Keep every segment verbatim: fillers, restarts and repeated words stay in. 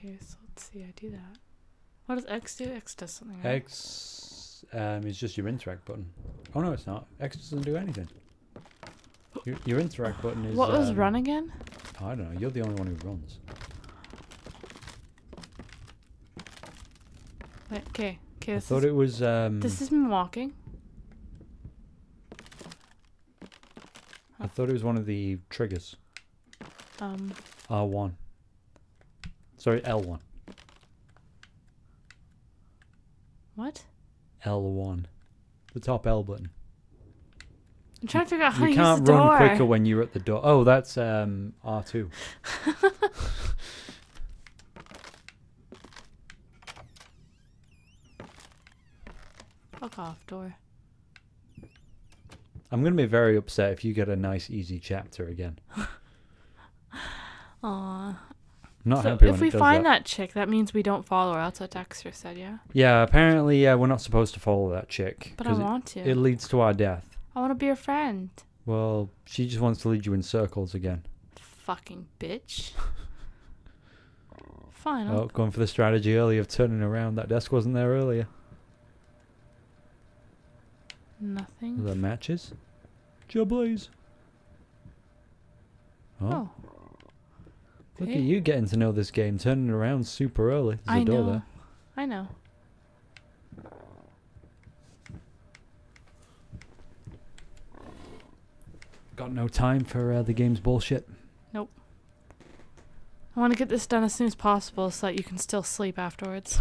Okay, so let's see. I do that. What does X do? X does something. Right? X um, is just your interact button. Oh no, it's not. X doesn't do anything. Your, your interact button is. What was um, run again? I don't know. You're the only one who runs. Wait, okay. Okay. I thought it was. Um, This is me walking. I thought it was one of the triggers. Um. R one. Sorry, L one. What? L one. The top L button. I'm trying to figure out how You to use can't the run door. quicker when you're at the door. Oh, that's um, R two. Fuck off, door. I'm going to be very upset if you get a nice, easy chapter again. Aw. Not So happy if when we it does find that. that chick, that means we don't follow her. That's what Dexter said, yeah? Yeah, apparently, yeah, we're not supposed to follow that chick. But I 'cause want to. it, it leads to our death. I want to be your friend. Well, she just wants to lead you in circles again. Fucking bitch. Fine. Oh, I'll going for the strategy early of turning around. That desk wasn't there earlier. Nothing. Are there matches? Jublaze. Oh. Oh. Look Okay. at you getting to know this game, turning around super early. There's a I door know. there. I know. Got no time for uh, the game's bullshit. Nope. I want to get this done as soon as possible so that you can still sleep afterwards.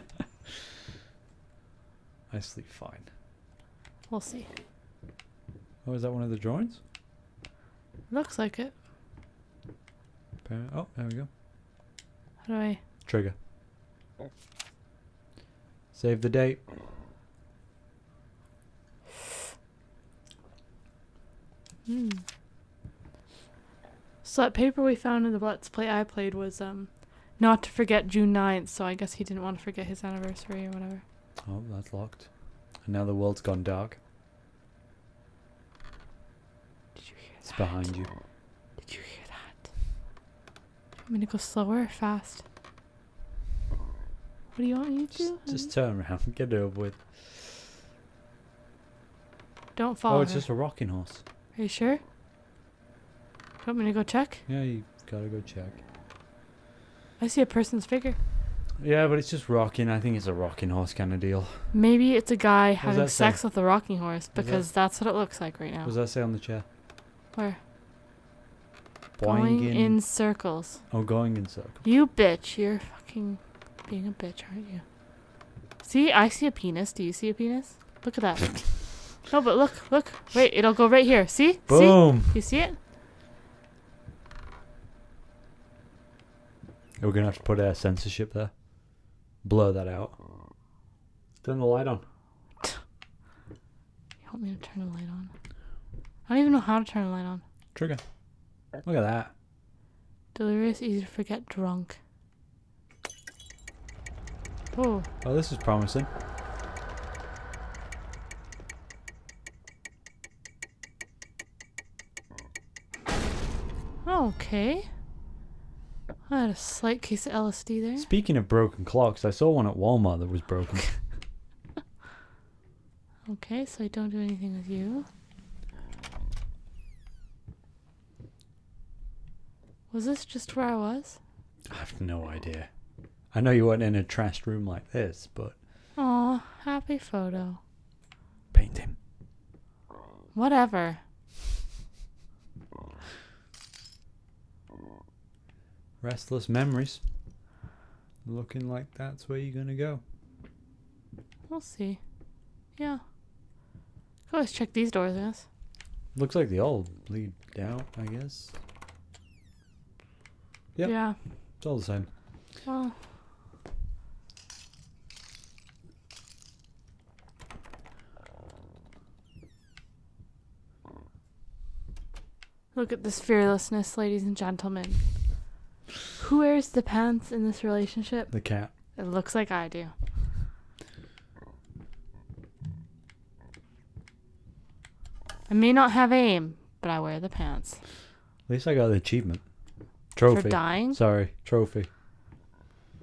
I sleep fine. We'll see. Oh, is that one of the drawings? Looks like it. Appar- Oh, there we go. How do I... Trigger. Save the date. Hmm. So that paper we found in the Let's Play I played was um, not to forget June ninth, so I guess he didn't want to forget his anniversary or whatever. Oh, that's locked. And now the world's gone dark. Did you hear It's that? behind you. Did you hear that? Do you want me to go slower or fast? What do you want me to do? Just, just turn around. Get it over with. Don't follow Oh, it's her. just a rocking horse. Are you sure? Do you want me to go check? Yeah, you gotta go check. I see a person's figure. Yeah, but it's just rocking. I think it's a rocking horse kind of deal. Maybe it's a guy does having that say? sex with a rocking horse does because that's what it looks like right now. What does that say on the chair? Where? Boing Going in. in circles. Oh, going in circles. You bitch. You're fucking being a bitch, aren't you? See, I see a penis. Do you see a penis? Look at that. No, but look, look. Wait, it'll go right here. See? Boom. See? You see it? We're gonna have to put uh, censorship there. Blur that out. Turn the light on. You want me to turn the light on? I don't even know how to turn the light on. Trigger. Look at that. Delirious, easy to forget, drunk. Oh, Oh, this is promising. okay. I had a slight case of L S D there. Speaking of broken clocks, I saw one at Walmart that was broken. Okay, so I don't do anything with you. Was this just where I was? I have no idea. I know you weren't in a trashed room like this, but Aw, happy photo. paint him. Whatever. Restless memories. Looking like that's where you're gonna go. We'll see. Yeah. Go always check these doors, yes. Looks like they all lead out, I guess. Yep. Yeah. It's all the same. Well. Look at this fearlessness, ladies and gentlemen. Who wears the pants in this relationship? The cat. It looks like I do. I may not have aim, but I wear the pants. At least I got the achievement. Trophy. For dying? Sorry, trophy.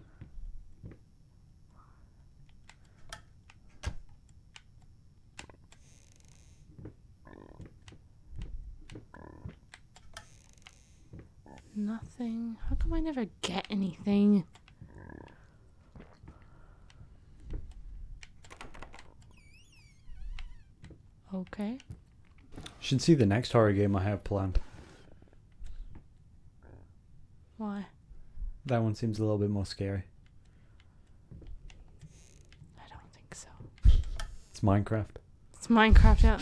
Nothing. How come I never get anything? Okay. You should see the next horror game I have planned. Why? That one seems a little bit more scary. I don't think so. It's Minecraft. It's Minecraft, yeah.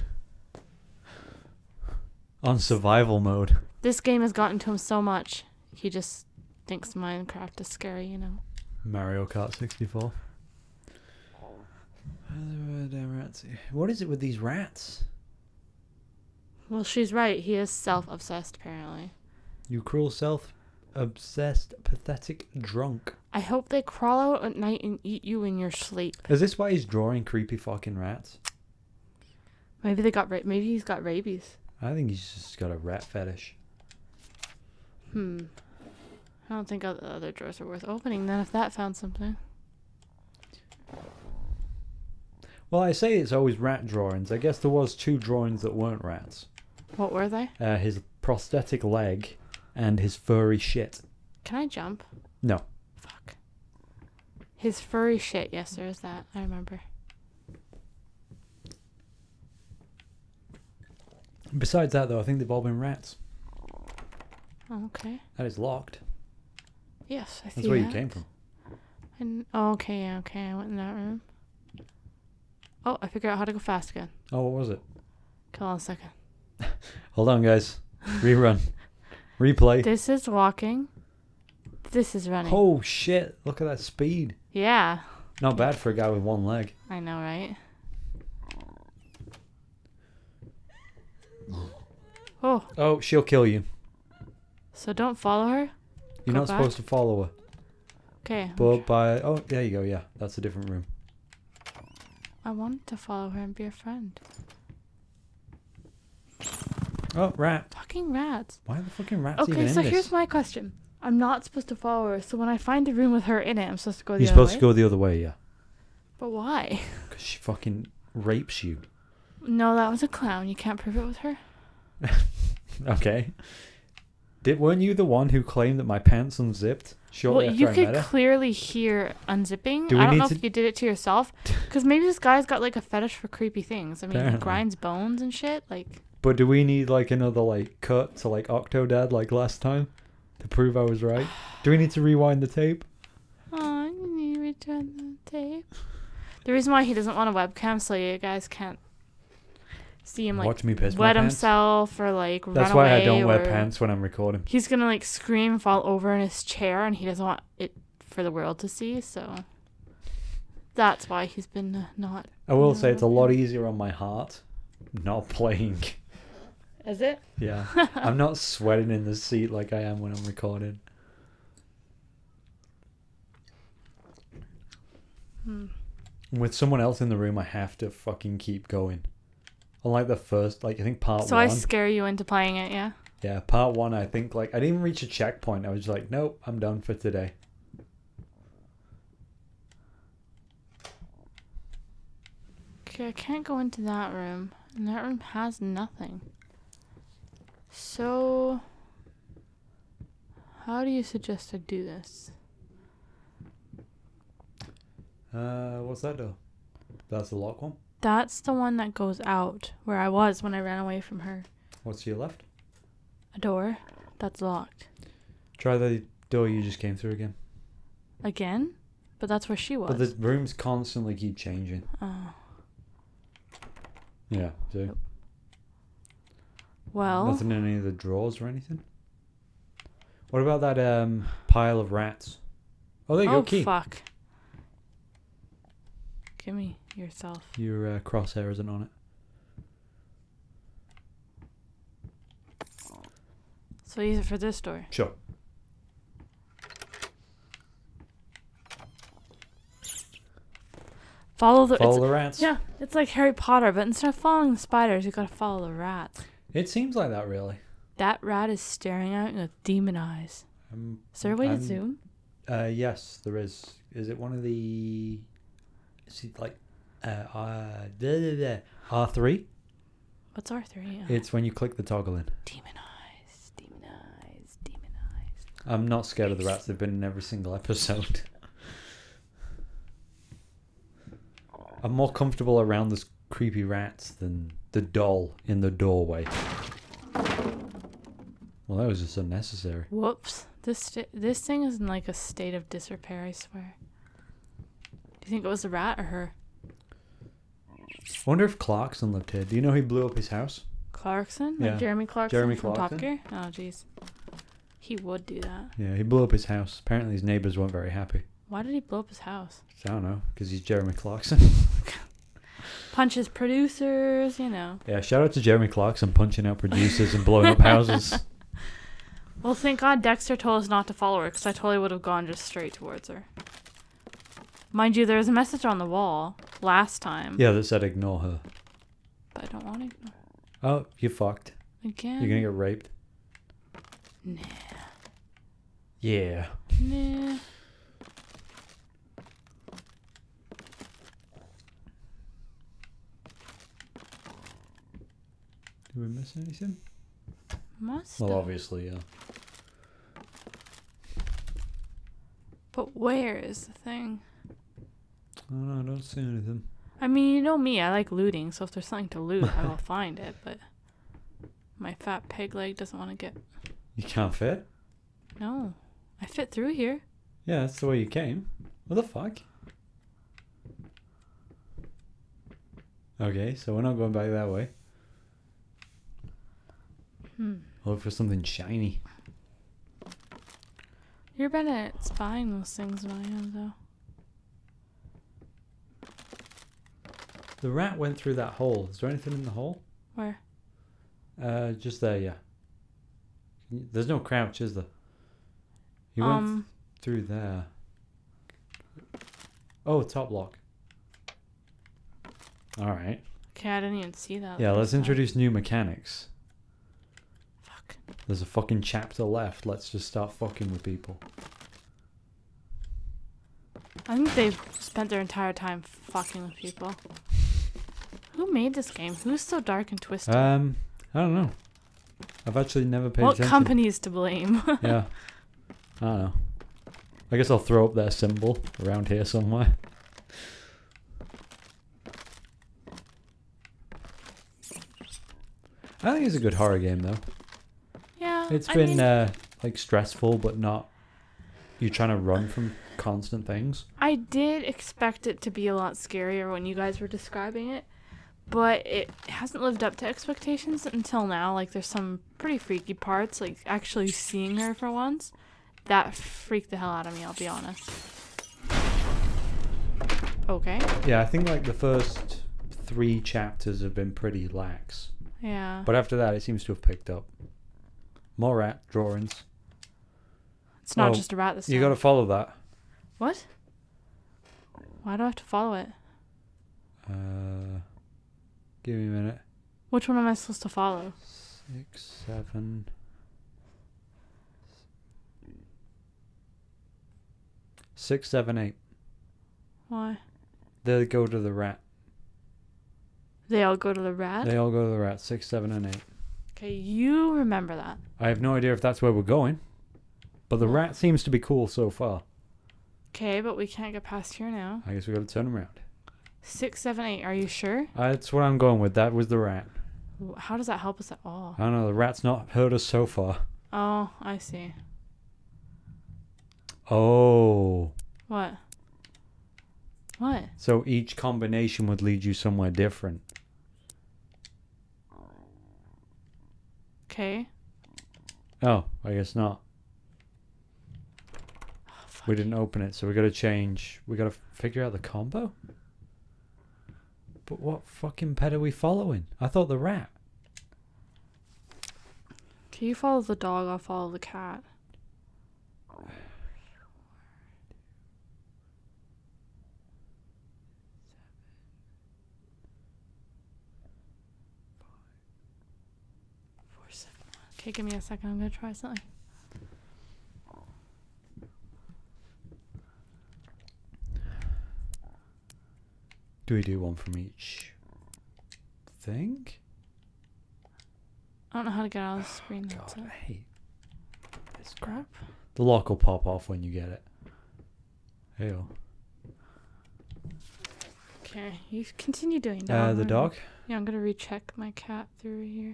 On survival mode. This game has gotten to him so much. He just thinks Minecraft is scary, you know. Mario Kart sixty-four. What is it with these rats? Well, she's right. He is self-obsessed, apparently. You cruel self-obsessed, pathetic drunk. I hope they crawl out at night and eat you in your sleep. Is this why he's drawing creepy fucking rats? Maybe they got ra- maybe he's got rabies. I think he's just got a rat fetish. Hmm. I don't think the other drawers are worth opening then if that found something. Well, I say it's always rat drawings. I guess there was two drawings that weren't rats. What were they? Uh, his prosthetic leg and his furry shit. Can I jump? No. Fuck. His furry shit. Yes, there is that. I remember. Besides that, though, I think they've all been rats. Oh, okay. That is locked. Yes, I see That's where that. you came from. And, oh, okay, yeah, okay. I went in that room. Oh, I figured out how to go fast again. Oh, what was it? Hold on a second. Hold on, guys. Rerun. Replay. This is walking. This is running. Oh, shit. Look at that speed. Yeah. Not bad for a guy with one leg. I know, right? Oh, Oh, she'll kill you. so don't follow her? You're Go not back. supposed to follow her. Okay. But by... Oh, there you go. Yeah, that's a different room. I wanted to follow her and be a friend. Oh, rat. Fucking rats. Why are the fucking rats even Okay, in so this? here's my question. I'm not supposed to follow her, so when I find a room with her in it, I'm supposed to go the You're other supposed way? to go the other way, yeah. But why? Because she fucking rapes you. No, that was a clown. You can't prove it with her. Okay. Did weren't you the one who claimed that my pants unzipped shortly Well, after you I could met her? clearly hear unzipping. Do we I don't need know to- if you did it to yourself. Because maybe this guy's got like a fetish for creepy things. I mean, he Apparently. grinds bones and shit. Like, But do we need like another like cut to like Octodad like last time to prove I was right? Do we need to rewind the tape? oh, you need to return the tape. The reason why he doesn't want a webcam so you guys can't see him like Watch me piss my wet pants. himself or like That's run why away I don't wear or- pants when I'm recording. He's gonna like scream and fall over in his chair, and he doesn't want it for the world to see. So that's why he's been uh, not. I will No, say it's a okay. lot easier on my heart not playing. Is it? Yeah. I'm not sweating in the seat like I am when I'm recording. Hmm. With someone else in the room, I have to fucking keep going. Unlike the first, like I think part So one. I scare you into playing it, yeah. Yeah, part one, I think like I didn't even reach a checkpoint. I was just like, nope, I'm done for today. Okay, I can't go into that room, and that room has nothing. So, how do you suggest I do this? Uh, what's that door? That's the lock one. That's the one that goes out where I was when I ran away from her. What's to your left? A door that's locked. Try the door you just came through again. Again? But that's where she was. But the rooms constantly keep changing. Oh. Yeah, so Well, nothing in any of the drawers or anything. What about that um pile of rats? Oh, there you oh go, key. fuck. Give me yourself. Your uh, crosshair isn't on it. So use it for this door. Sure. Follow the. Follow it's, the rats. yeah, it's like Harry Potter, but instead of following the spiders, you gotta follow the rats. It seems like that, really. That rat is staring at you with demon eyes. Um, Is there a way to I'm- zoom? Uh, yes, there is. Is it one of the? Is it like, uh, uh blah, blah, blah. R three? What's R three? It's when you click the toggle in. Demon eyes, demon eyes, demon I'm not scared of the rats. They've been in every single episode. I'm more comfortable around this creepy rats than the doll in the doorway. Well, that was just unnecessary. Whoops. This st- this thing is in like a state of disrepair, I swear. Do you think it was the rat or her? I wonder if Clarkson lived here. Do you know he blew up his house? Clarkson? Yeah. Like Jeremy Clarkson Jeremy from Top Clarkson? Gear? Oh, jeez. He would do that. Yeah, he blew up his house. Apparently his neighbours weren't very happy. Why did he blow up his house? I don't know, because he's Jeremy Clarkson. Punches producers, you know. Yeah, shout out to Jeremy Clarkson punching out producers and blowing up houses. Well, thank God Dexter told us not to follow her, because I totally would have gone just straight towards her. Mind you, there was a message on the wall last time. Yeah, that said ignore her. But I don't want to ignore Oh, you fucked. again. You're gonna get raped. Nah. Yeah. Nah. Did we miss anything? Must Well, have. obviously, yeah. But where is the thing? Oh no, I don't see anything. I mean, you know me, I like looting, so if there's something to loot, I will find it, but my fat pig leg doesn't want to get... You can't fit? No. I fit through here. Yeah, that's the way you came. What the fuck? Okay, so we're not going back that way. Hmm. I'll look for something shiny. You're better at spying those things than I am, though. The rat went through that hole. Is there anything in the hole? Where? Uh, just there, yeah. There's no crouch, is there? He went Um, th- through there. Oh, top lock. Alright. okay, I didn't even see that. Yeah, the let's first time. introduce new mechanics. Fuck. There's a fucking chapter left. Let's just start fucking with people. I think they've spent their entire time fucking with people. Who made this game? Who's so dark and twisted? Um, I don't know. I've actually never paid what attention. company is to blame? Yeah. I don't know. I guess I'll throw up their symbol around here somewhere. I think it's a good horror game though. Yeah. It's I been mean, uh, like stressful, but not. You're trying to run from constant things. I did expect it to be a lot scarier when you guys were describing it, but it hasn't lived up to expectations until now. Like, there's some pretty freaky parts, like actually seeing her for once. That freaked the hell out of me, I'll be honest. Okay. Yeah, I think like the first three chapters have been pretty lax, Yeah. but after that, it seems to have picked up. More rat drawings. It's not Oh, just a rat this time. You got to follow that. What? Why do I have to follow it? Uh, give me a minute. Which one am I supposed to follow? Six, seven. Six, seven, eight. Why? They go to the rat. They all go to the rat? They all go to the rat. Six, seven, and eight. Okay, you remember that. I have no idea if that's where we're going, but the rat seems to be cool so far. Okay, but we can't get past here now. I guess we got to turn around. Six, seven, eight. Are you sure? Uh, that's what I'm going with. That was the rat. Wh- How does that help us at all? I don't know. The rat's not hurt us so far. Oh, I see. Oh. What? What? So each combination would lead you somewhere different. Okay. Oh, I guess not. Oh, fuck. We didn't open it, so we got to change. We got to figure out the combo. But what fucking pet are we following? I thought the rat. Can you follow the dog? I'll follow the cat. Four, seven, one. Okay, give me a second. I'm gonna try something. Do we do one from each thing? I don't know how to get out of the screen. That's God, it. I hate this Crap. The lock will pop off when you get it. Hey. Okay, you continue doing that. Uh, the dog? Yeah, I'm gonna recheck my cat through here.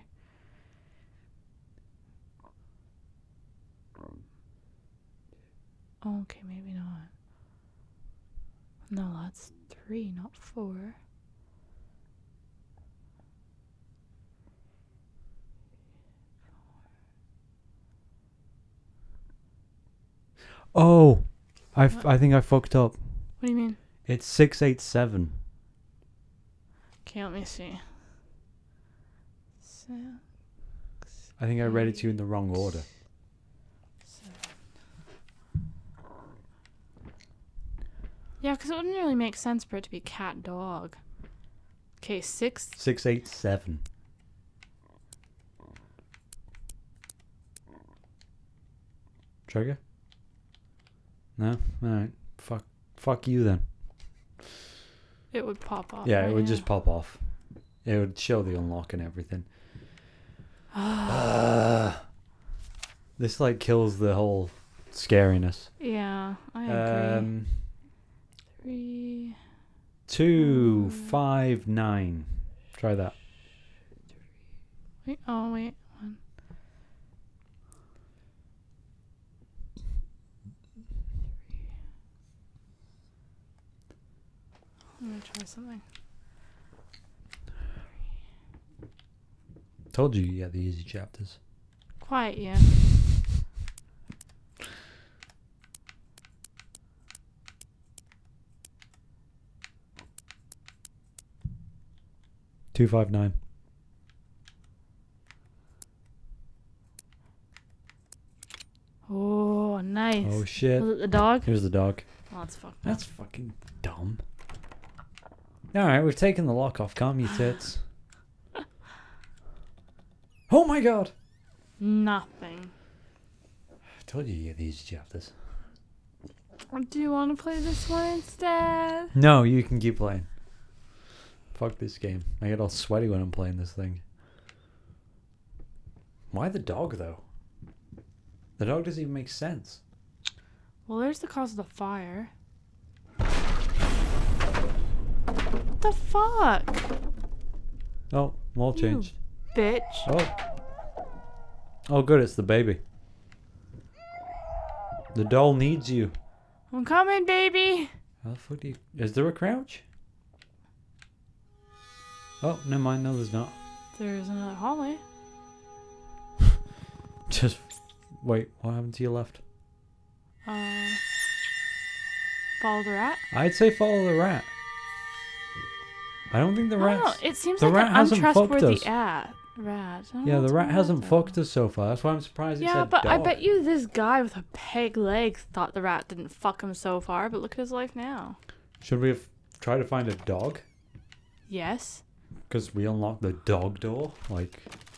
Oh, okay, maybe not. No, that's three, not four. Oh, I, f- What? I think I fucked up. What do you mean? It's six eight seven. Okay, let me see. Six, I think I read it to you in the wrong order. seven. Yeah, because it wouldn't really make sense for it to be cat dog. Okay, six. six eight seven. Trigger? No? Alright. Fuck fuck you then. It would pop off. Yeah, right? it would just pop off. It would show the unlock and everything. uh, this like kills the whole scariness. Yeah, I agree. Um Three. two Um, five nine. Try that. Wait, oh, wait. One. I'm gonna try something. Told you you get the easy chapters. Quiet, yeah. Two five nine. Oh, nice. Oh shit. Was it the dog? Here's the dog. Oh, that's fucked up. That's fucking dumb. Alright, we've taken the lock off. Calm your tits. Oh my god! Nothing. I told you you get these chapters. Do you want to play this one instead? No, you can keep playing. Fuck this game. I get all sweaty when I'm playing this thing. Why the dog, though? The dog doesn't even make sense. Well, there's the cause of the fire. What the fuck? Oh, wall You changed. Bitch. Oh. Oh, good, it's the baby. The doll needs you. I'm coming, baby. How the fuck do you... Is there a crouch? Oh, never mind. No, there's not. There's another hallway. Just... Wait, what happened to your left? Uh, follow the rat. I'd say follow the rat. I don't think the I don't know. rat's... It seems the like rat an hasn't fucked untrustworthy us. at rat. I don't know Yeah, what's the rat wrong with hasn't that. fucked us so far. That's why I'm surprised it Yeah, said but dog. I bet you this guy with a peg leg thought the rat didn't fuck him so far, but look at his life now. Should we have tried to find a dog? Yes. Because we unlocked the dog door? Like...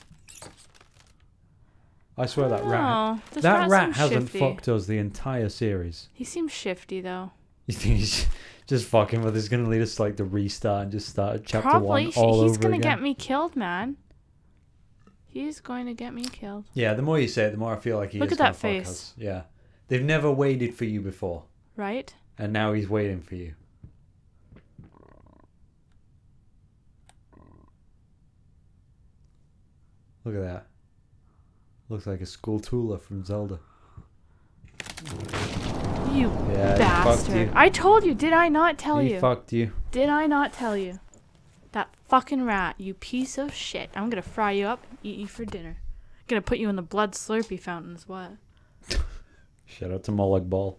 I swear that rat... Oh, this That rat, rat seems hasn't shifty. fucked us the entire series. He seems shifty though. You think he's just fucking with us? He's gonna lead us to like the restart and just start chapter Probably. one Sh- all He's over gonna again? get me killed, man. He's going to get me killed. Yeah, the more you say it, the more I feel like he Look is at that gonna fuck face. us. Yeah. They've never waited for you before. Right? And now he's waiting for you. Look at that. Looks like a school tooler from Zelda. You Yeah, he fucked bastard. you. I told you, did I not tell he you? fucked you. Did I not tell you? That fucking rat, you piece of shit. I'm gonna fry you up and eat you for dinner. Gonna put you in the blood slurpee fountain as well. Shout out to Moloch Ball.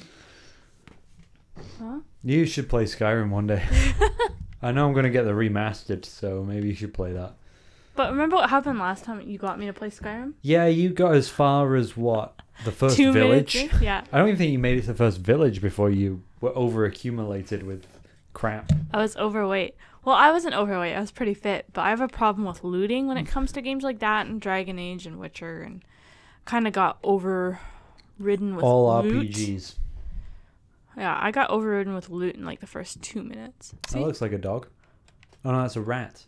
Huh? You should play Skyrim one day. I know I'm gonna get the remastered, so maybe you should play that. But remember what happened last time you got me to play Skyrim? Yeah, you got as far as what? The first Two village? minutes in? Yeah. I don't even think you made it to the first village before you were over accumulated with crap. I was overweight. Well, I wasn't overweight. I was pretty fit. But I have a problem with looting when it comes to games like that and Dragon Age and Witcher. And kind of got overridden with All loot. R P Gs. Yeah, I got overridden with loot in like the first two minutes. See? That looks like a dog. Oh no, that's a rat.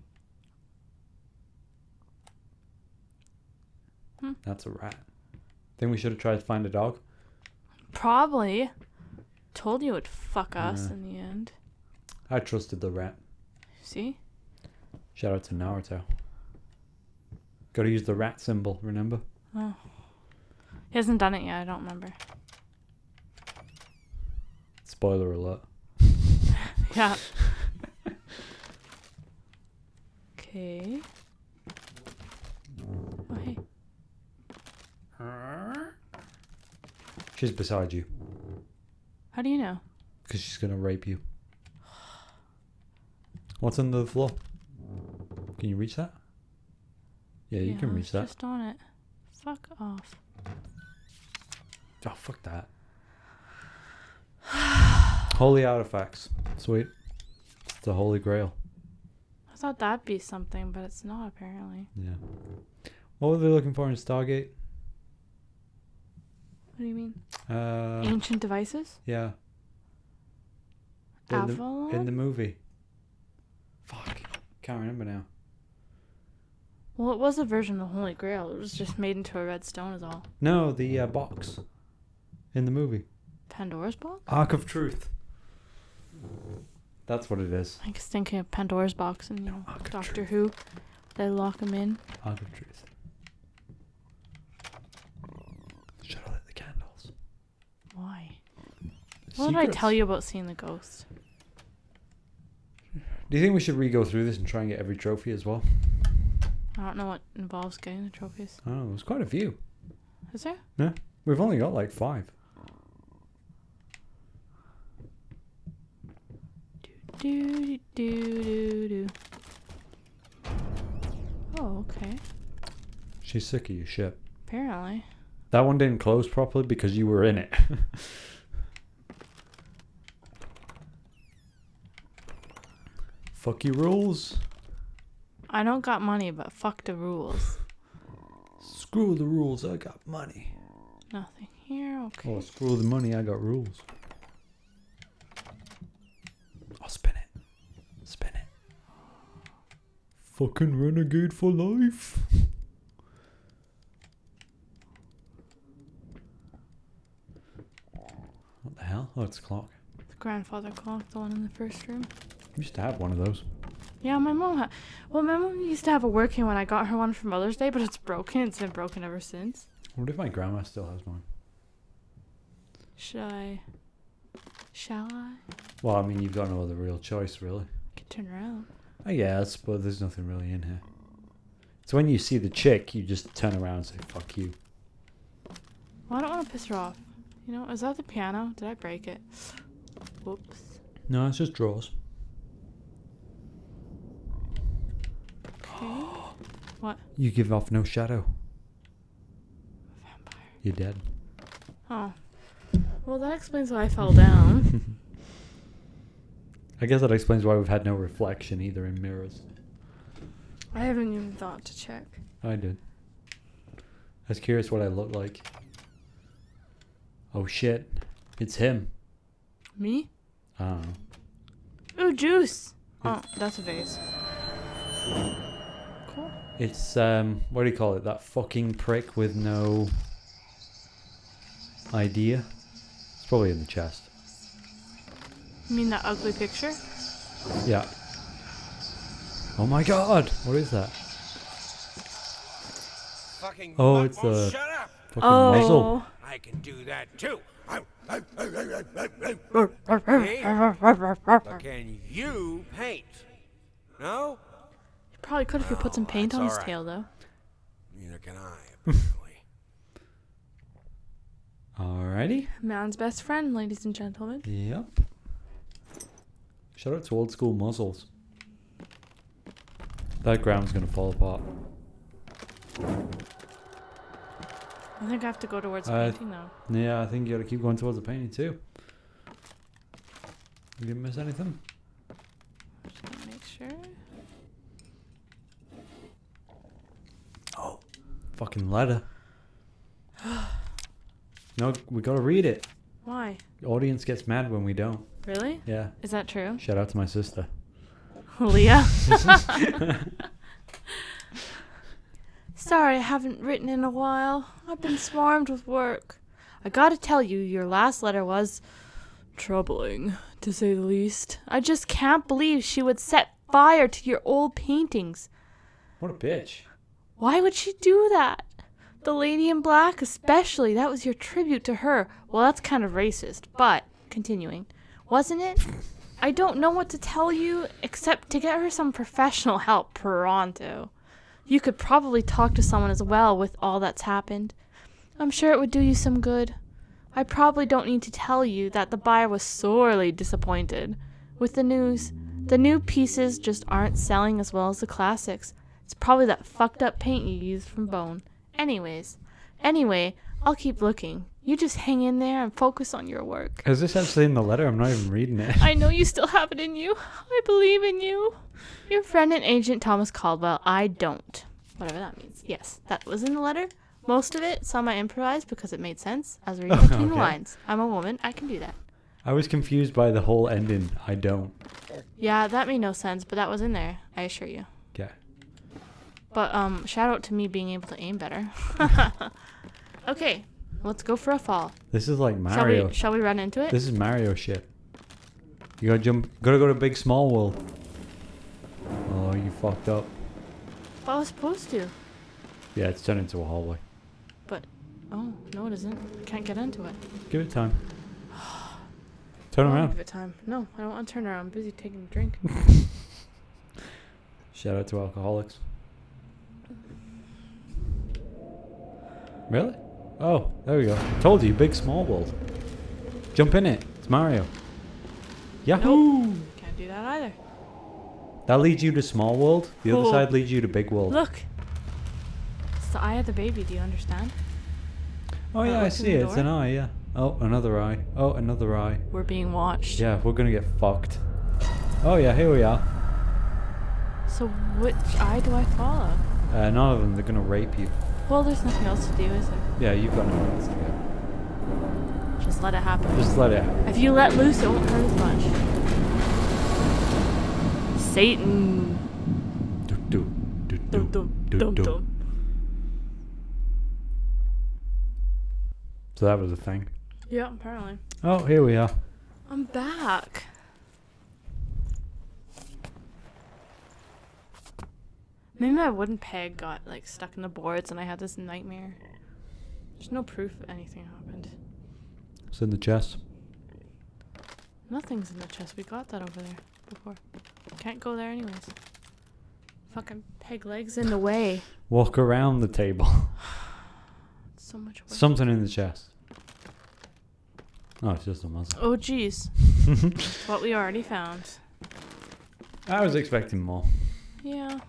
Hmm. That's a rat. Think we should have tried to find a dog? Probably. Told you it would fuck us Yeah. in the end. I trusted the rat. See? Shout out to Naruto. Gotta use the rat symbol, remember? Oh. He hasn't done it yet, I don't remember. Spoiler alert. Yeah. Okay. Oh, hey. She's beside you. How do you know? Because she's gonna rape you. What's under the floor? Can you reach that? Yeah, you Yeah, can I reach was that. Just on it. Fuck off. Oh, fuck that. Holy artifacts. Sweet. It's the Holy Grail. I thought that'd be something, but it's not apparently. Yeah. What were they looking for in Stargate? What do you mean? Uh, Ancient devices? yeah. In the, Avalon? in the movie. Fuck. Can't remember now. Well, it was a version of the Holy Grail. It was just made into a red stone is all. No, the uh, box. In the movie. Pandora's box? Ark of Truth. That's what it is. I was thinking of Pandora's box and, you know, Ark of Doctor Truth. Who. They lock him in. Ark of Truth. Should I lit the candles? Why? What did I Secrets. tell you about seeing the ghost? Do you think we should re-go through this and try and get every trophy as well? I don't know what involves getting the trophies. Oh, there's quite a few. Is there? Yeah. We've only got like five. Do do do do do. Oh, okay. She's sick of your shit. Apparently. That one didn't close properly because you were in it. Fuck your rules. I don't got money, but fuck the rules. Screw the rules, I got money. Nothing here. Okay. Oh, screw the money, I got rules. I'll spin it. Spin it. Fucking renegade for life. What the hell? Oh, it's a clock. The grandfather clock, the one in the first room. We used to have one of those. Yeah, my mom had. Well, my mom used to have a working one. I got her one for Mother's Day, but it's broken. It's been broken ever since. I wonder if my grandma still has one. Should I? Shall I? Well, I mean, you've got no other real choice, really. I can turn around. I guess, but there's nothing really in here. So when you see the chick, you just turn around and say, fuck you. Well, I don't want to piss her off. You know, is that the piano? Did I break it? Whoops. No, it's just drawers. Okay. What? You give off no shadow. Vampire. You're dead. Oh. Well, that explains why I fell down. I guess that explains why we've had no reflection either in mirrors. I haven't even thought to check. I did. I was curious what I look like. Oh shit. It's him. Me? I don't know. Ooh, juice! Oh, that's a vase. Cool. It's, um, what do you call it? That fucking prick with no idea. It's probably in the chest. You mean that ugly picture? Yeah. Oh my god! What is that? Fucking Oh, mutt it's won't the- shut up. Fucking Oh. muzzle. I can do that too. Hey, You but can you paint? No? probably could if you put some Oh, paint that's on his alright. tail, though. Neither can I, apparently. Alrighty. Man's best friend, ladies and gentlemen. Yep. Shout out to old school muzzles. That ground's gonna fall apart. I think I have to go towards Uh, painting, though. Yeah, I think you gotta keep going towards the painting too. You didn't miss anything? Just gonna make sure. Oh. Fucking letter. No, we gotta read it. Why? The audience gets mad when we don't. Really? Yeah. Is that true? Shout out to my sister. Sorry I haven't written in a while. I've been swarmed with work. I gotta tell you, your last letter was troubling, to say the least. I just can't believe she would set fire to your old paintings. What a bitch. Why would she do that? The lady in black especially. That was your tribute to her. Well, that's kind of racist, but continuing. Wasn't it? I don't know what to tell you except to get her some professional help pronto. You could probably talk to someone as well with all that's happened. I'm sure it would do you some good. I probably don't need to tell you that the buyer was sorely disappointed with the news. The new pieces just aren't selling as well as the classics. It's probably that fucked up paint you used from Bone. Anyways, anyway, I'll keep looking. You just hang in there and focus on your work. Is this actually in the letter? I'm not even reading it. I know you still have it in you. I believe in you. Your friend and agent Thomas Caldwell. I don't. Whatever that means. Yes, that was in the letter. Most of it, some I improvised because it made sense as reading between the Okay. lines. I'm a woman. I can do that. I was confused by the whole ending. I don't. Yeah, that made no sense, but that was in there. I assure you. Okay. But um, shout out to me being able to aim better. Okay, let's go for a fall. This is like Shall Mario. we? Shall we run into it? This is Mario shit. You gotta jump. Gotta go to Big Small World. Oh, you fucked up. Well, I was supposed to. Yeah, it's turned into a hallway. But oh no, it isn't. I can't get into it. Give it time. Turn I'll around. Give it time. No, I don't want to turn around. I'm busy taking a drink. Shout out to alcoholics. Really? Oh, there we go. Told you, Big Small World. Jump in it. It's Mario. Yahoo! Can't do that either. That leads you to Small World. The other Cool. side leads you to Big World. Look. It's the eye of the baby. Do you understand? Oh yeah, That I looks in see the it. It's door? an eye, yeah. Oh, another eye. Oh, another eye. We're being watched. Yeah, we're gonna get fucked. Oh yeah, here we are. So which eye do I follow? Uh, none of them, they're gonna rape you. Well, there's nothing else to do, is there? Yeah, you've got no else to do. Just let it happen. Just let it happen. If you let loose, it won't hurt as much. Satan. Do, do, do, Dum, do, dum, do, dum, do. dum. So that was a thing. Yeah, apparently. Oh, here we are. I'm back. Maybe my wooden peg got like stuck in the boards and I had this nightmare. There's no proof anything happened. It's in the chest. Nothing's in the chest. We got that over there before. Can't go there anyways. Fucking peg legs in the way. Walk around the table. It's so much work. Something in the chest. Oh, it's just a muzzle. Oh jeez. What we already found. I was expecting more. Yeah.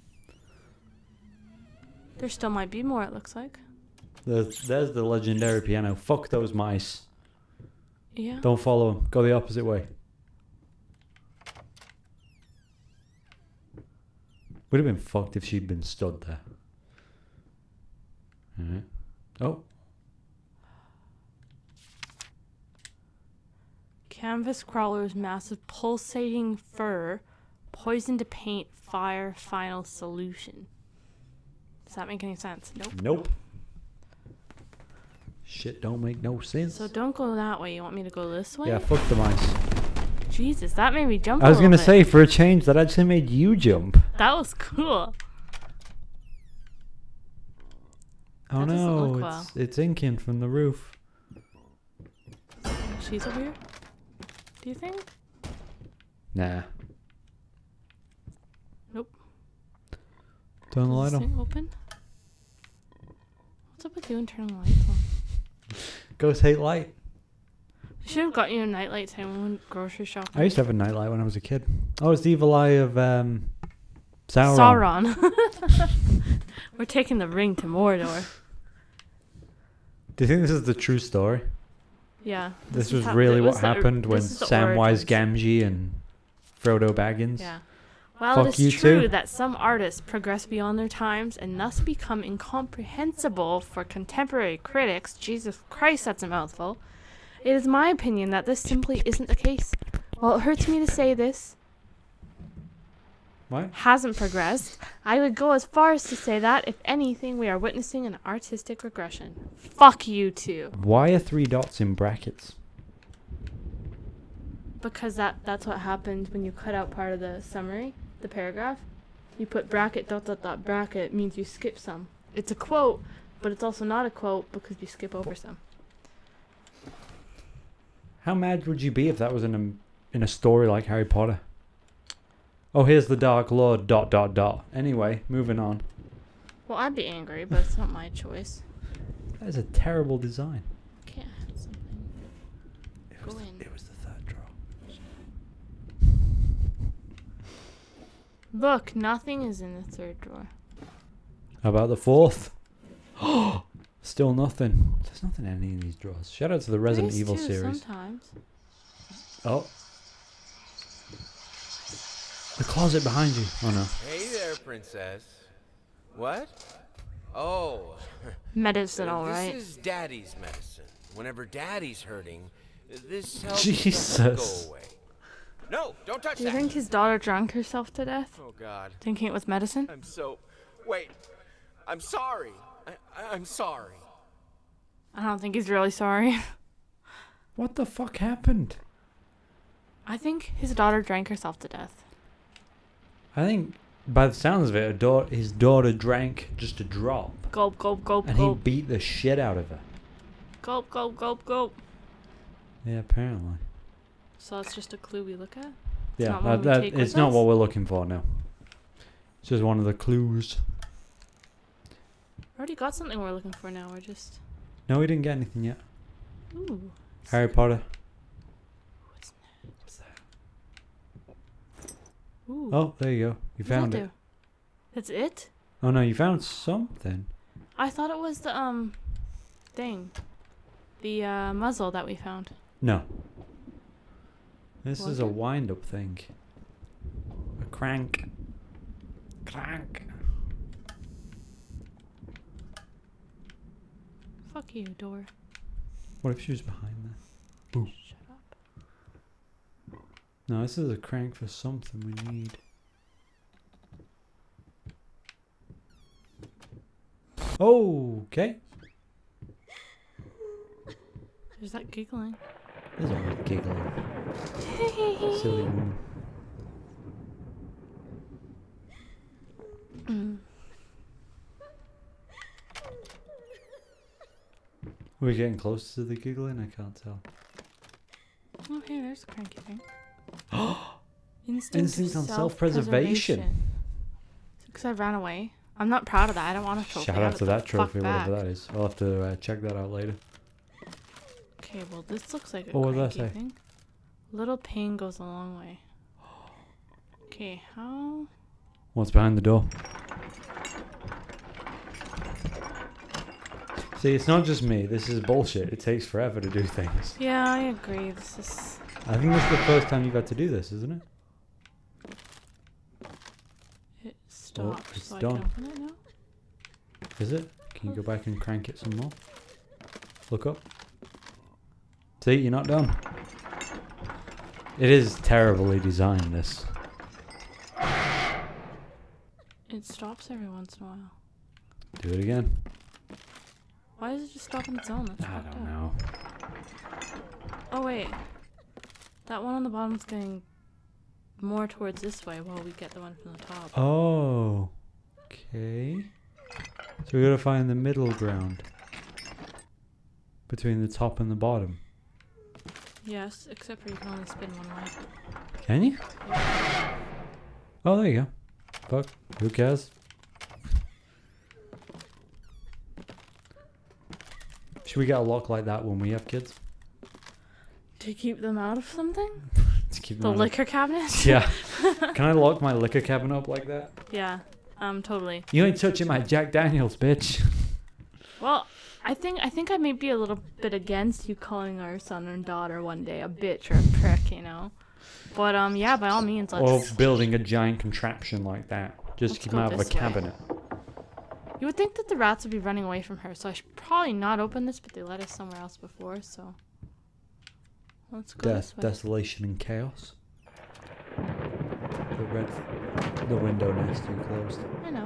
There still might be more, it looks like. There's, there's the legendary piano. Fuck those mice. Yeah. Don't follow them. Go the opposite way. Would have been fucked if she'd been stood there. Alright. Oh. Canvas crawler's massive pulsating fur. Poison to paint fire final solution. Does that make any sense? Nope. Nope. Shit don't make no sense. So don't go that way. You want me to go this way? Yeah, fuck the mice. Jesus, that made me jump I was a little gonna bit. say, for a change, that actually made you jump. That was cool. Oh That doesn't no, look it's well. it's inking from the roof. She's over here? Do you think? Nah. Nope. Turn the Is light this on. thing open? What's up with you and turning lights on? Ghost hate light. I should have got you a nightlight time when we went grocery shopping. I used to have a nightlight when I was a kid. Oh, it's the evil eye of um, Sauron. Sauron. We're taking the ring to Mordor. Do you think this is the true story? Yeah. This, is was how- really it what was the or- happened when this is the Samwise origins. Gamgee and Frodo Baggins. Yeah. While Fuck it you is true too. that some artists progress beyond their times and thus become incomprehensible for contemporary critics, Jesus Christ, that's a mouthful, it is my opinion that this simply isn't the case. While it hurts me to say this, What? hasn't progressed. I would go as far as to say that, if anything, we are witnessing an artistic regression. Fuck you two. Why are three dots in brackets? Because that that's what happens when you cut out part of the summary, the paragraph. You put bracket dot dot dot bracket means you skip some. It's a quote, but it's also not a quote because you skip over some. How mad would you be if that was in a in a story like Harry Potter? Oh, here's the Dark Lord. Dot dot dot. Anyway, moving on. Well, I'd be angry, but it's not my choice. That is a terrible design. Can't have something. It was, Go the, in. it was the third drawer. Look, nothing is in the third drawer. How about the fourth? Still nothing. There's nothing in any of these drawers. Shout out to the Resident There is Evil too, series. Sometimes. Oh. The closet behind you. Oh no. Hey there, princess. What? Oh. Medicine, uh, all right. This is Daddy's medicine. Whenever Daddy's hurting, this helps Jesus. go away. No, don't touch Do you that. think his daughter drank herself to death? Oh God. Thinking it was medicine? I'm so. Wait. I'm sorry. I, I, I'm sorry. I don't think he's really sorry. What the fuck happened? I think his daughter drank herself to death. I think, by the sounds of it, a da- his daughter drank just a drop. Gulp, gulp, gulp, And he gulp. beat the shit out of her. Gulp, gulp, gulp, gulp. Yeah, apparently. So that's just a clue we look at? Yeah, not that, one we that- take it's with not us? what we're looking for now. It's just one of the clues. Already got something we're looking for now. We're just... No, we didn't get anything yet. Ooh. Harry Potter. What's that? What's that? Ooh. Oh, there you go. You What does found that it. do? That's it? Oh no, you found something. I thought it was the, um, thing. The, uh, muzzle that we found. No. This Was is a it? wind-up thing. A crank. Crank. Fuck you, door. What if she was behind there? Ooh. Shut up. No, this is a crank for something we need. Oh, okay. There's that giggling. There's always giggling. Silly woman. Mm. Are we getting close to the giggling? I can't tell. Oh, here, there's a cranky thing. Instinct, Instinct on self-preservation. Because I ran away. I'm not proud of that. I don't want a trophy. Shout Have out it to the that fuck trophy, whatever back. that is. I'll have to uh, check that out later. Okay, well, this looks like a What does that cranky say? thing. Little pain goes a long way. Okay, how... What's behind the door? See, it's not just me. This is bullshit. It takes forever to do things. Yeah, I agree. This is... I think this is the first time you've had to do this, isn't it? It stops, it's so I done. can open it now? Is it? Can you go back and crank it some more? Look up. See, you're not done. It is terribly designed, this. It stops every once in a while. Do it again. Why does it just stop on its own? That's I fucked don't up. know. Oh, wait. That one on the bottom is going more towards this way while we get the one from the top. Oh. Okay. So we gotta find the middle ground. Between the top and the bottom. Yes, except for you can only spin one way. Can you? Oh, there you go. Fuck. Who cares? Should we get a lock like that when we have kids? To keep them out of something? To keep The them out of- liquor cabinet? Yeah. Can I lock my liquor cabinet up like that? Yeah, um, totally. You ain't touching my Jack Daniels, bitch. Well, I think I think I may be a little bit against you calling our son and daughter one day a bitch or a prick, you know. But um, yeah, by all means, Or let's. building a giant contraption like that. Just to Let's keep go them out of a this way. cabinet. You would think that the rats would be running away from her, so I should probably not open this, but they let us somewhere else before, so. Let's go Death, this way. desolation, and chaos. The red. the window next to you closed. I know.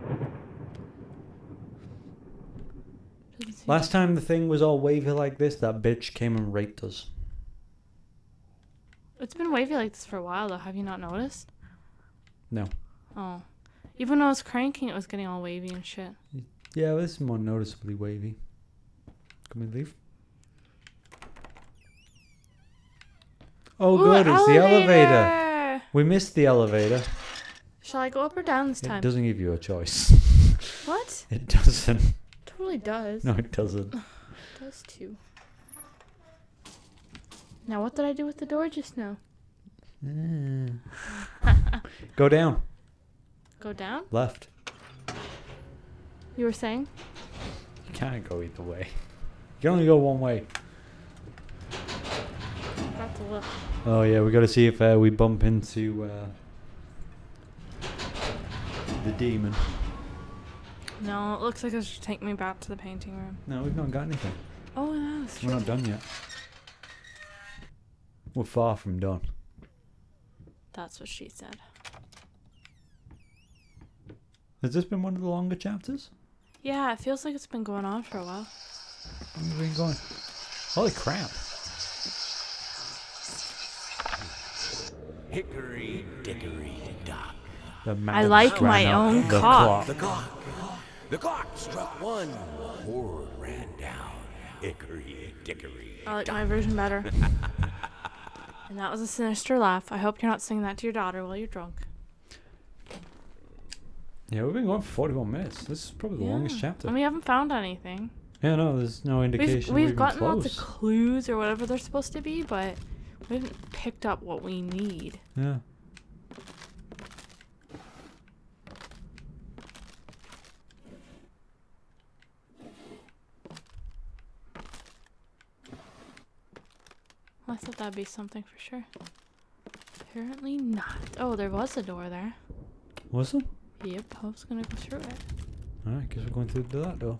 Doesn't seem Last time the thing was all wavy like this, that bitch came and raped us. It's been wavy like this for a while, though. Have you not noticed? No. Oh. Even when I was cranking, it was getting all wavy and shit. Yeah, well, this is more noticeably wavy. Can we leave? Oh, Ooh, good, it's the elevator. elevator! We missed the elevator. Shall I go up or down this time? It doesn't give you a choice. What? It doesn't. Totally does. No, it doesn't. It does too. Now, what did I do with the door just now? Go down. Go down? Left. You were saying? You can't go either way. You can only go one way. Got to look. Oh yeah, we got to see if uh, we bump into uh, the demon. No, it looks like it should take me back to the painting room. No, we've not got anything. Oh, no, it's We're true. not done yet. We're far from done. That's what she said. Has this been one of the longer chapters? Yeah, it feels like it's been going on for a while. How long have we been going? Holy crap. Hickory dickory dock. The I mouse like ran my up own the cock. The clock. The clock struck one. Horde ran down. Hickory dickory. I like my version better. And that was a sinister laugh. I hope you're not singing that to your daughter while you're drunk. Yeah, we've been going for forty-one minutes. This is probably the Yeah. longest chapter. And we haven't found anything. Yeah, no, there's no indication We've, we're we've even gotten close. lots of clues or whatever they're supposed to be, but we haven't picked up what we need. Yeah. I thought that'd be something for sure. Apparently not. Oh, there was a door there. Was it? Yep, I was gonna go through it. Alright, guess we're going through that door.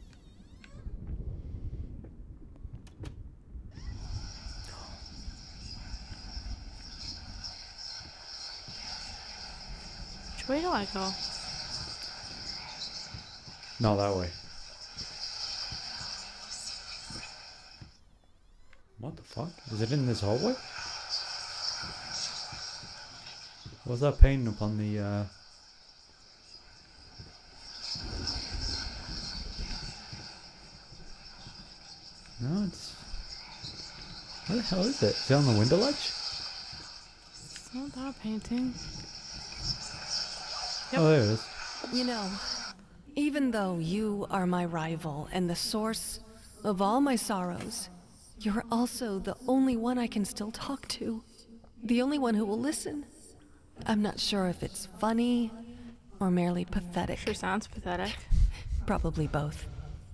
Which way do I go? Not that way. What the fuck? Is it in this hallway? What's that painting up on the uh No, it's what the hell is it? Is it on the window ledge? It's not that painting. Yep. Oh, there it is. You know, even though you are my rival and the source of all my sorrows, you're also the only one I can still talk to. The only one who will listen. I'm not sure if it's funny or merely pathetic. Sure sounds pathetic. Probably both.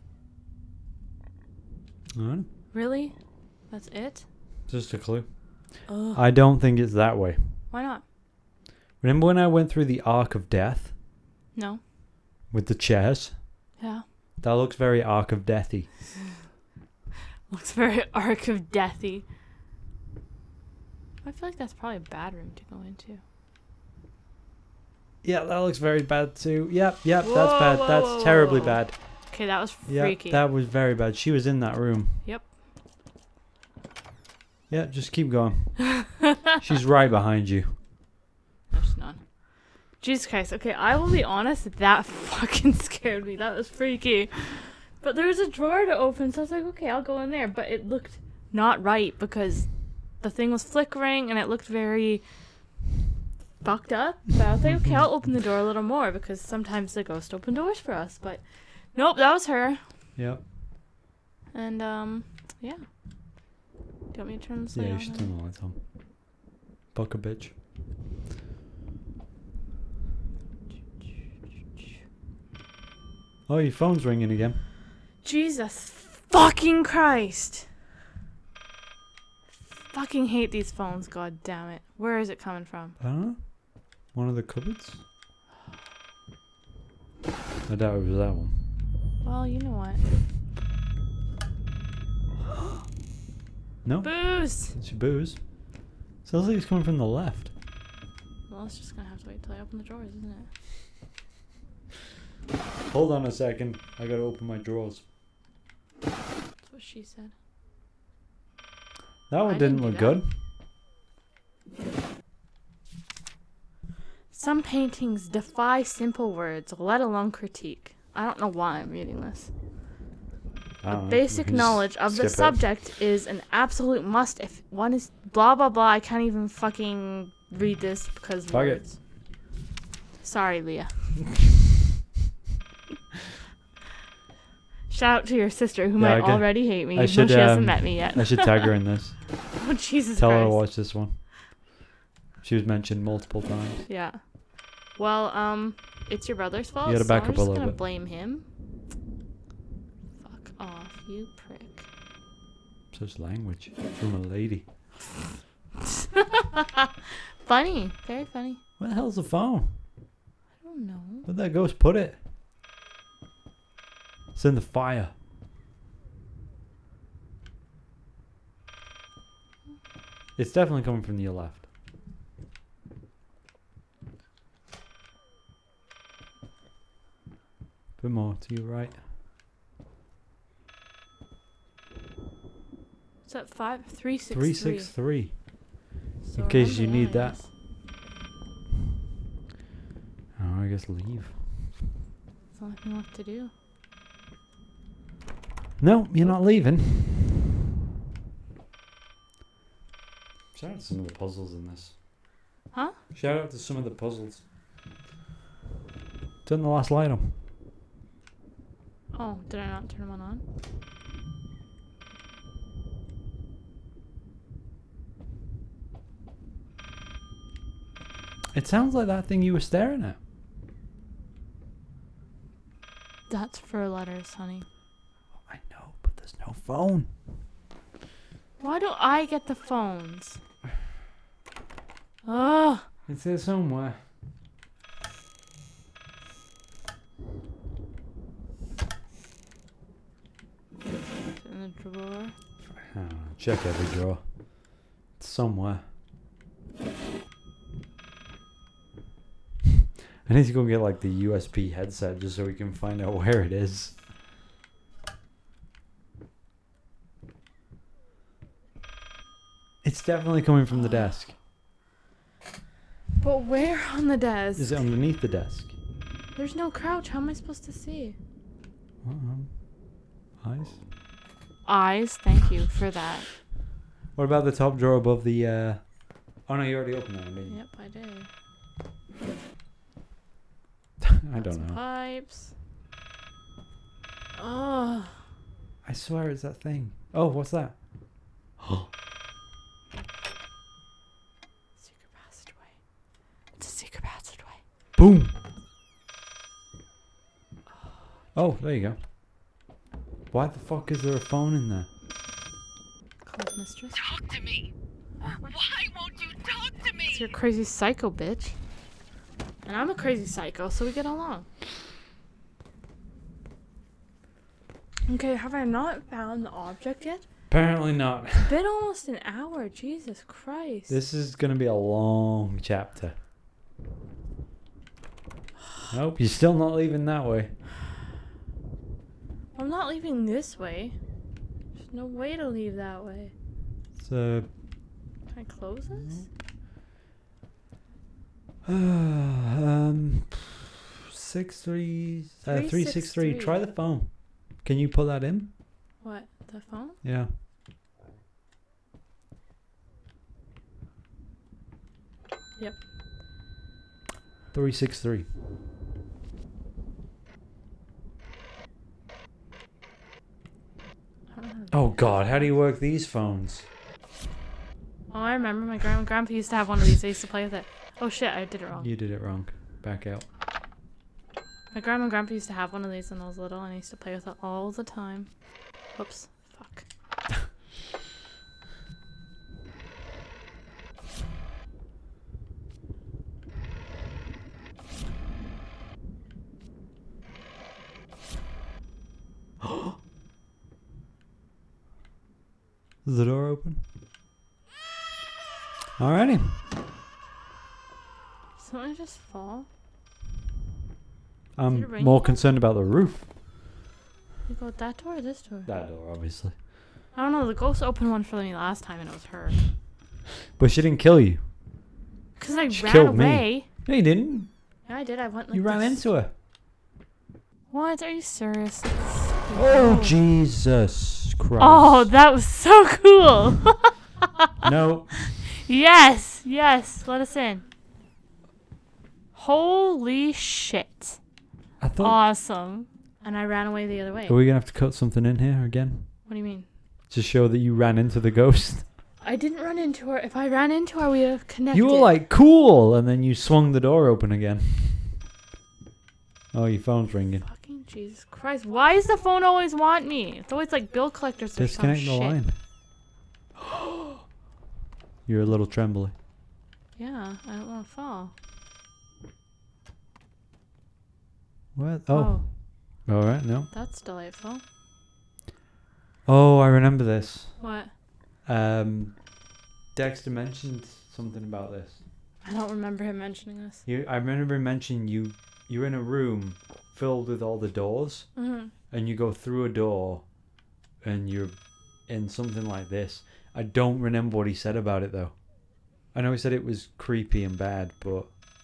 Alright. Really? That's it? Just a clue. Ugh. I don't think it's that way. Why not? Remember when I went through the Ark of Death No. with the chairs? Yeah. That looks very Ark of Deathy. Looks very Ark of Deathy. I feel like that's probably a bad room to go into. Yeah, that looks very bad too. Yep, yep, Whoa, that's bad. whoa, That's whoa, terribly whoa. bad. Okay, that was Yeah, freaky. that was very bad. She was in that room. Yep. Yeah, just keep going. She's right behind you. There's none. Jesus Christ. Okay, I will be honest. That fucking scared me. That was freaky. But there was a drawer to open, so I was like, okay, I'll go in there. But it looked not right because the thing was flickering and it looked very fucked up. But I was like, okay, I'll open the door a little more because sometimes the ghosts open doors for us. But nope, that was her. Yep. And um, yeah. Do you want me to turn this Yeah, light you on should then? turn the lights on. Fuck a bitch. Oh, your phone's ringing again. Jesus fucking Christ. Fucking hate these phones, god damn it. Where is it coming from? I don't know. One of the cupboards? I doubt it was that one. Well, you know what. No? Booze! It's your booze. Sounds like it's coming from the left. Well, it's just gonna have to wait till I open the drawers, isn't it? Hold on a second. I gotta open my drawers. That's what she said. That one I didn't didn't look do good. Some paintings defy simple words, let alone critique. I don't know why I'm reading this. I A don't know. basic We can just knowledge of the skip it. subject is an absolute must. If one is blah blah blah, I can't even fucking read this because of Fuck it. words. Sorry, Leah. Shout out to your sister who Yeah, might okay. already hate me, I even should, though she hasn't um, met me yet. I should tag her in this. Oh, Jesus Tell her to Christ. watch this one. She was mentioned multiple times. Yeah. Well, um, it's your brother's fault, You gotta so back I'm up a just little gonna bit. blame him. Fuck off, you prick. Such language from a lady. Funny. Very funny. Where the hell's the phone? I don't know. Where'd that ghost put it? It's in the fire. It's definitely coming from your left. Bit more to your right. Is that five? Three six Three three. six three. So in case remember you need that. is. Oh, I guess leave. That's the only thing left to do. No, you're not leaving. Shout out to some of the puzzles in this. Huh? Shout out to some of the puzzles. Turn the last light on. Oh, did I not turn one on? It sounds like that thing you were staring at. That's for letters, honey. I know, but there's no phone. Why do I get the phones? Ugh. It's there somewhere. In the drawer. I don't know, check every drawer. It's somewhere. I need to go get like the U S B headset just so we can find out where it is. It's definitely coming from the desk. But where on the desk? Is it underneath the desk? There's no crouch. How am I supposed to see? Uh-oh. Eyes. Eyes. Thank you for that. What about the top drawer above the? Uh... Oh no, you already opened that one, didn't you? Yep, I did. I Got don't some know. Pipes. Oh. I swear it's that thing. Oh, what's that? Secret passageway. It's a secret passageway. Boom. Oh, there you go. Why the fuck is there a phone in there? Code mistress. Talk to me. Why won't you talk to me? You're a crazy psycho, bitch. And I'm a crazy psycho, so we get along. Okay, have I not found the object yet? Apparently not. It's been almost an hour. Jesus Christ. This is gonna be a long chapter. Nope, you're still not leaving that way. I'm not leaving this way. There's no way to leave that way. So, Can I close this? um, six three, uh, three six three. three. Try the phone. Can you put that in? What? The phone? Yeah. Yep. Three six three. I don't know. Oh God, how do you work these phones? Oh, I remember my grandma grandpa used to have one of these. I used to play with it. Oh shit, I did it wrong. You did it wrong. Back out. My grandma and grandpa used to have one of these when I was little, and I used to play with it all the time. Whoops. Fuck. Is the door open? Alrighty. Something just fall? I'm it raining more yet? concerned about the roof. You go with that door or this door? That door, obviously. I don't know. The ghost opened one for me last time and it was her. But she didn't kill you. Because I She ran killed me. away. No, you didn't. Yeah, I did. I went like You ran this. into her. What? Are you serious? Oh, Jesus Christ. Oh, that was so cool. No. Yes, yes. Let us in. Holy shit. I thought... Awesome. And I ran away the other way. Are we going to have to cut something in here again? What do you mean? To show that you ran into the ghost? I didn't run into her. If I ran into her, we would have connected. You were like, cool, and then you swung the door open again. Oh, your phone's ringing. Fucking Jesus Christ. Why does the phone always want me? It's always like bill collectors or some Disconnect the shit. line. You're a little trembly. Yeah, I don't want to fall. What? Oh. Alright, no. That's delightful. Oh, I remember this. What? Um, Dexter mentioned something about this. I don't remember him mentioning this. You, I remember him mentioning you. You're in a room filled with all the doors, Mm-hmm. and you go through a door, and you're in something like this. I don't remember what he said about it though. I know he said it was creepy and bad, but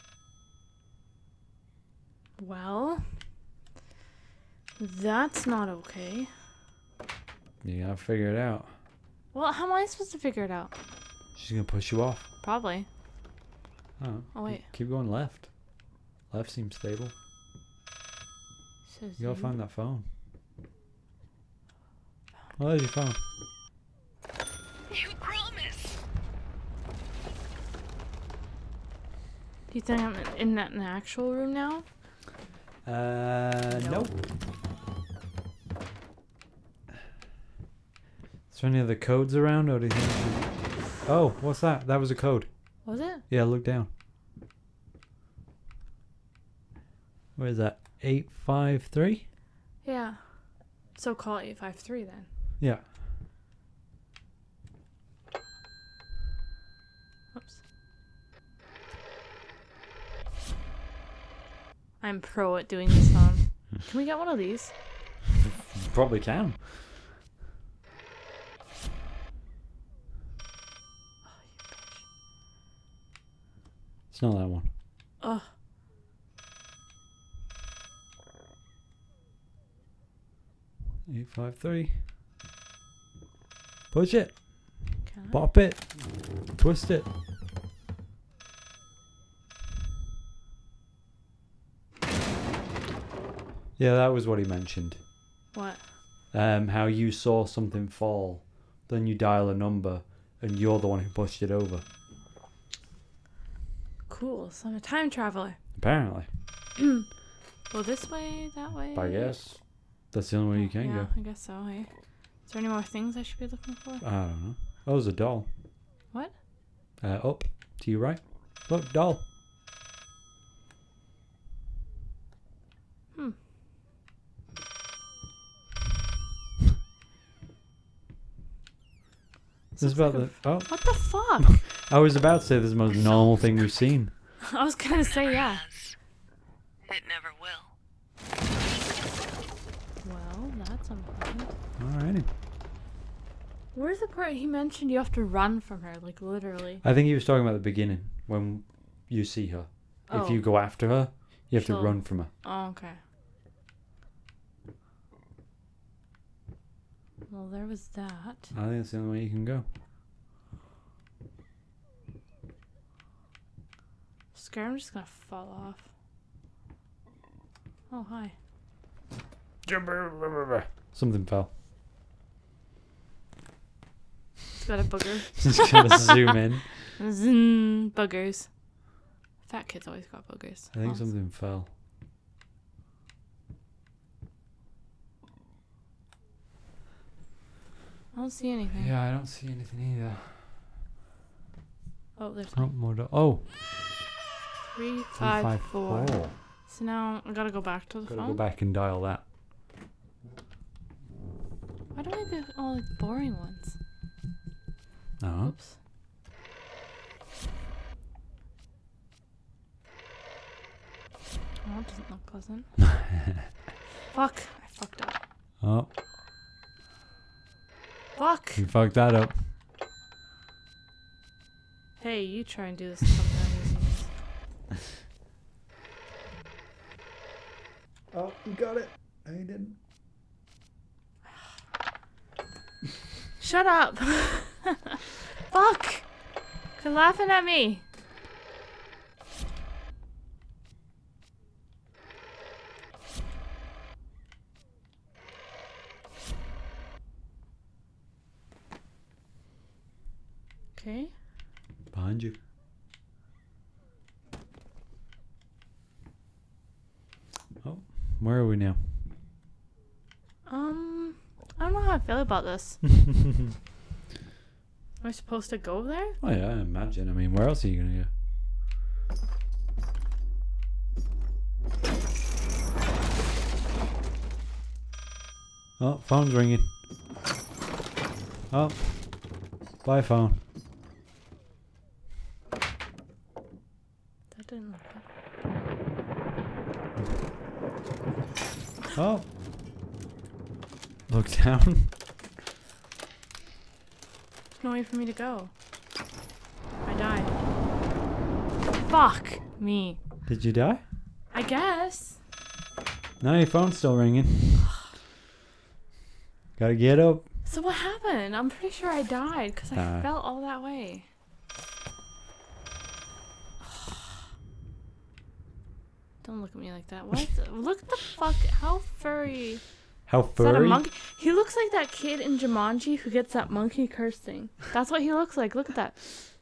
Well, that's not okay. you gotta figure it out. Well, how am I supposed to figure it out? She's gonna push you off. Probably. Oh, Oh, wait. Keep going left. Left seems stable. Says You gotta you. find that phone. Oh, there's your phone. You promise. Do you think I'm in, in that in the actual room now? Uh, Nope. nope. Is there any other codes around, or do you think? Oh, what's that? That was a code. Was it? Yeah, look down. Where is that? Eight five three. Yeah. So call eight five three then. Yeah. Oops. I'm pro at doing this phone. Can we get one of these? You probably can. It's not that one. Ugh. Eight five three. Push it. Can I? Pop it. Twist it. Yeah, that was what he mentioned. What? Um, how you saw something fall, then you dial a number, and you're the one who pushed it over. Cool. So I'm a time traveler. Apparently. Go this way, that way. I guess. That's the only way you can yeah, go. I guess so. Hey. Is there any more things I should be looking for? I don't know. Oh, there's a doll. What? Uh, up. To your right. Look, doll. Hmm. This is about the... Oh, What the fuck? I was about to say this is the most normal thing we've seen. I was gonna say yeah. Has. It never will. Well, that's unpleasant. Alrighty. Where's the part he mentioned you have to run from her, like literally? I think he was talking about the beginning, when you see her. If Oh. you go after her, you have She'll- to run from her. Oh, okay. Well, there was that. I think that's the only way you can go. Scared I'm just gonna fall off. Oh, hi. Something fell. It's got a booger. Just gotta zoom in. Zzz, boogers. Fat kids always got boogers. I think Oh, something fell. I don't see anything. Yeah, I don't see anything either. Oh, there's Oh, more do- oh, three, three, five, five, four. four. So now I gotta go back to the Gotta phone. go back and dial that. Why do I get all the boring ones? No. Oops. Oh, it doesn't look pleasant. Fuck. I fucked up. Oh, Fuck. you fucked that up. Hey, you try and do this sometimes. Oh, you got it. I didn't. Shut up. Fuck. Quit laughing at me. Okay. Behind you. Oh, where are we now? Um, I don't know how I feel about this. Oh Am I supposed to go there? yeah, I imagine. I mean, where else are you gonna go? Oh, phone's ringing. Oh, bye phone. That didn't look good. Oh, look down. No way for me to go. I died. Fuck me. Did you die? I guess. No, your phone's still ringing. Gotta get up. So what happened? I'm pretty sure I died because I Uh. fell all that way. Don't look at me like that. What? Look at the fuck. How furry. How Is that a furry? monkey? He looks like that kid in Jumanji who gets that monkey curse thing. That's what he looks like. Look at that.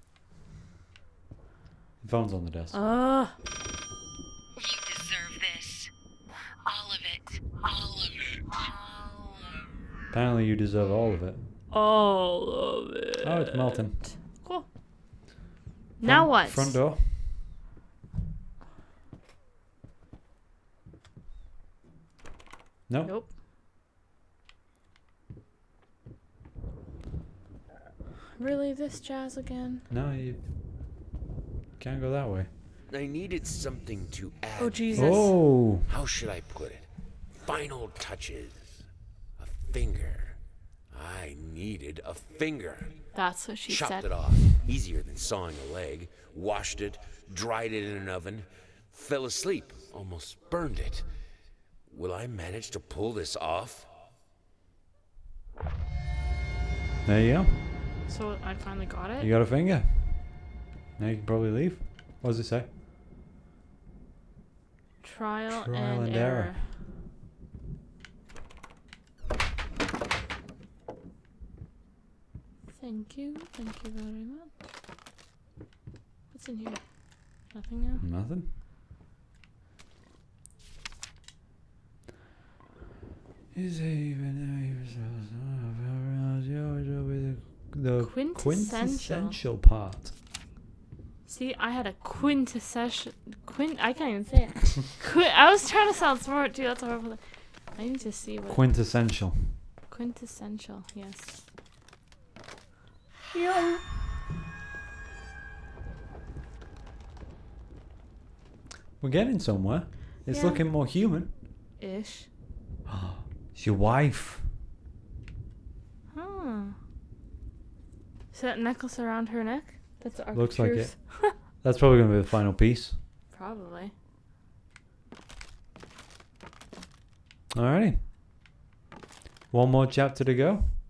The phone's on the desk. Ugh. You deserve this. All of it. All of it. All of it. Apparently you deserve all of it. All of it. Oh, it's melting. Cool. Now Front- what? Front door. Nope. Nope. Really, this jazz again? No, you can't go that way. I needed something to add. Oh Jesus! Oh, How should I put it? Final touches. A finger. I needed a finger. That's what she Chopped said. it off. Easier than sawing a leg. Washed it. Dried it in an oven. Fell asleep. Almost burned it. Will I manage to pull this off? there you go. So I finally got it. You got a finger. Now you can probably leave. What does it say? Trial, Trial and, and error. error. Thank you. Thank you very much. What's in here? Nothing now. Nothing. Is even the Quintessential. quintessential part. See, I had a quintessential. Quint. I can't even say it. Qu- I was trying to sound smart too. That's horrible. I need to see what Quintessential. quintessential. Yes. We're getting somewhere. It's Yeah. looking more human. Ish. It's your wife. Huh. Is that necklace around her neck? That's the Looks like Arcture's- it. That's probably going to be the final piece. Probably. Alrighty. One more chapter to go.